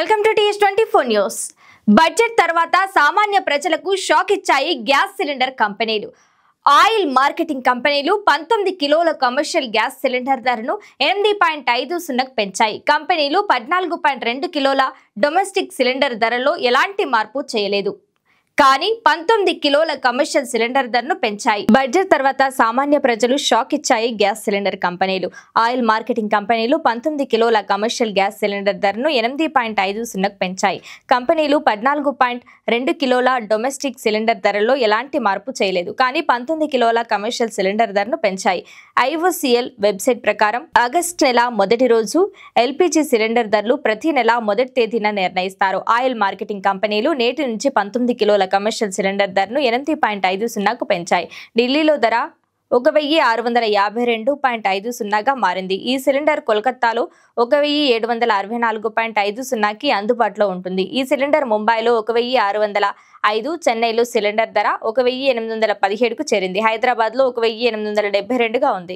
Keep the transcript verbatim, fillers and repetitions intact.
Welcome to TS twenty four news. Budget తర్వాత సామాన్య ప్రజలకు షాక్ ఇచ్చాయి గ్యాస్ సిలిండర్ కంపెనీలు. ఆయిల్ మార్కెటింగ్ కంపెనీలు పంతొమ్మిది కిలోల కమర్షియల్ గ్యాస్ సిలిండర్ ధరను ఎనిమిది పాయింట్ ఐదు సున్నాకు పెంచాయి. కంపెనీలు పద్నాలుగు పాయింట్ రెండు కిలోల డొమెస్టిక్ సిలిండర్ ధరలో ఎలాంటి మార్పు చేయలేదు, కానీ పంతొమ్మిది కిలోల కమర్షియల్ సిలిండర్ ధరను పెంచాయి. బడ్జెట్ తర్వాత సామాన్య ప్రజలు షాక్ ఇచ్చాయి గ్యాస్ సిలిండర్ కంపెనీలు. ఆయిల్ మార్కెటింగ్ కంపెనీలు పంతొమ్మిది కిలోల కమర్షియల్ గ్యాస్ సిలిండర్ ధరను ఎనిమిది పాయింట్ ఐదు సున్నాకు పెంచాయి. కంపెనీలు పద్నాలుగు పాయింట్ రెండు కిలోల డొమెస్టిక్ సిలిండర్ ధరలో ఎలాంటి మార్పు చేయలేదు, కానీ పంతొమ్మిది కిలోల కమర్షియల్ సిలిండర్ ధరను పెంచాయి. ఐఓసీఎల్ వెబ్సైట్ ప్రకారం ఆగస్టు నెల మొదటి రోజు ఎల్పీజీ సిలిండర్ ధరలు ప్రతి నెల మొదటి తేదీన నిర్ణయిస్తారు. ఆయిల్ మార్కెటింగ్ కంపెనీలు నేటి నుంచి పంతొమ్మిది కిలోల కమర్షియల్ సిలిండర్ ధరను ఎనిమిది పాయింట్ ఐదు సున్నాకు పెంచాయి. ఢిల్లీలో ధర ఒక వెయ్యి ఆరు వందల యాభై రెండు పాయింట్ ఐదు సున్నాగా మారింది. ఈ సిలిండర్ కోల్కతాలో ఒక వెయ్యి ఏడు వందల అరవై నాలుగు పాయింట్ ఐదు సున్నాకి అందుబాటులో ఉంటుంది. ఈ సిలిండర్ ముంబైలో ఒక వెయ్యి ఆరు వందల ఐదు, చెన్నైలో సిలిండర్ ధర ఒక వెయ్యి ఎనిమిది వందల పదిహేడుకు చేరింది. హైదరాబాద్ లో ఒక వెయ్యి ఎనిమిది వందల డెబ్బై రెండుగా ఉంది.